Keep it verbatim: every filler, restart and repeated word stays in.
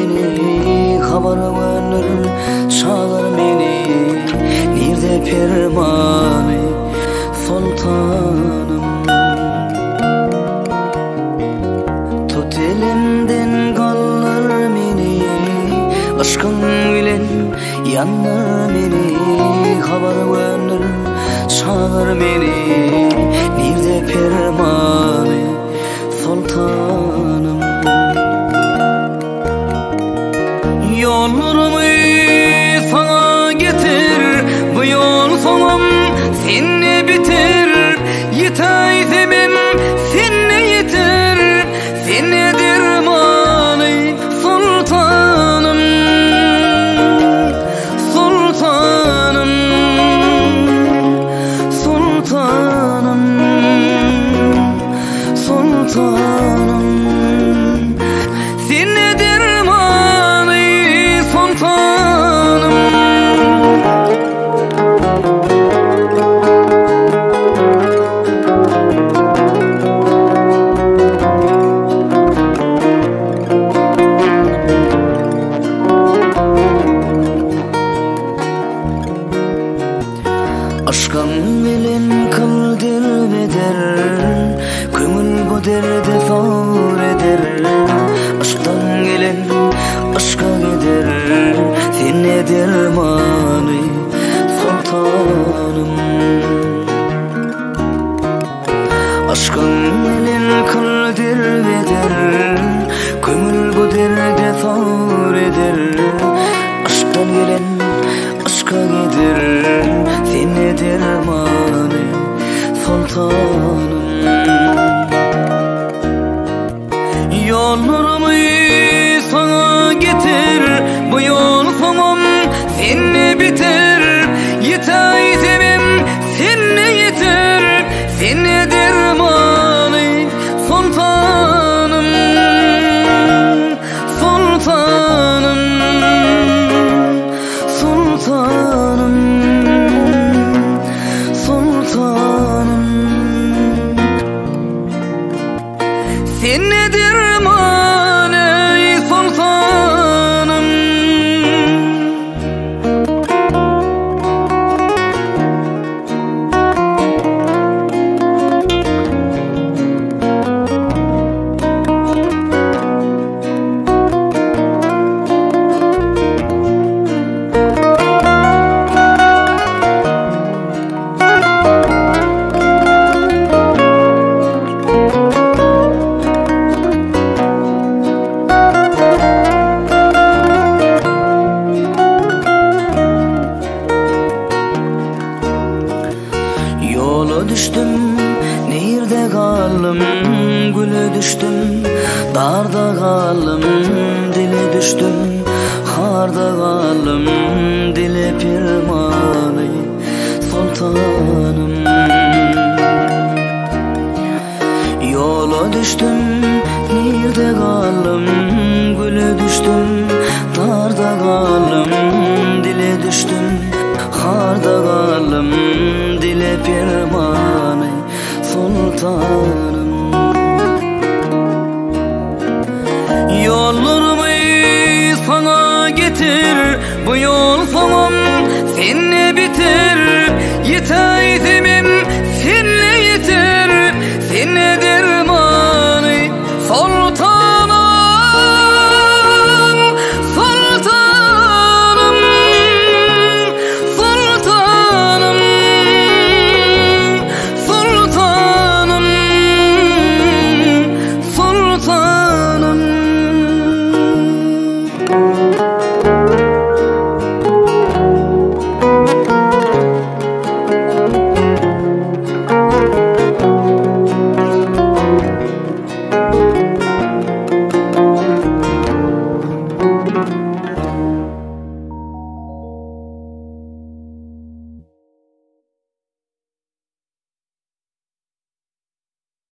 meni, habar gönül çağlar meni. Nirde permani sultanım, tut elimden kallar meni. Aşkın bilen yanlar meni, habar gönül çağlar meni. Nirde permani sultanım. Yollarımı sana getir, bu yol sonum seninle biter. Yitay zemim seninle yeter, seninle dermanı sultanım. Sultanım, sultanım, sultanım. Seninle dermanı sultanım. Aşkım bilen kıldır beder, kömül bu derde far eder. Aşktan gelen aşka gider, sene dermanı sultanım. Aşkın bilen kıldır beder, kömül bu derde far eder. Aşktan gelen aşka gider, sene dermanı sultanım. Yollarımı sana getir, bu yol sonum seninle biter. Yitay zemim seninle yeter, seninle dermanı sultanım. Sultanım, sultanım, sultanım. Seninle dermanı sultanım. Yola düştüm, nehirde kaldım, güle düştüm, darda kaldım, dile düştüm, harda kaldım, dile pirmanı sultanım. Yola düştüm, nehirde kaldım, güle düştüm, darda kaldım, dile düştüm, harda kaldım, dile pirmanı sultanım. Yollarımı sana getir, bu yol sonum seninle biter. Yitay zemim